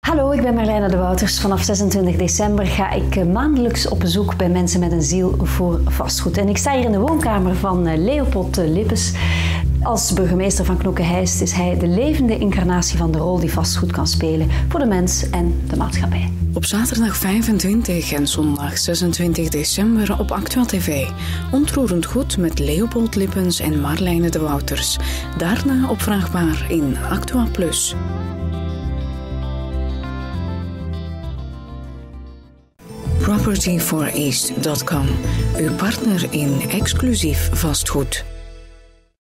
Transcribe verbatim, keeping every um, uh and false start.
Hallo, ik ben Marlijne de Wouters. Vanaf zesentwintig december ga ik maandelijks op bezoek bij mensen met een ziel voor vastgoed. En ik sta hier in de woonkamer van Leopold Lippens. Als burgemeester van Knokke-Heist is hij de levende incarnatie van de rol die vastgoed kan spelen voor de mens en de maatschappij. Op zaterdag vijfentwintig en zondag zesentwintig december op Actua T V. Ontroerend goed met Leopold Lippens en Marlijne de Wouters. Daarna opvraagbaar in Actua Plus. property for east dot com, uw partner in exclusief vastgoed.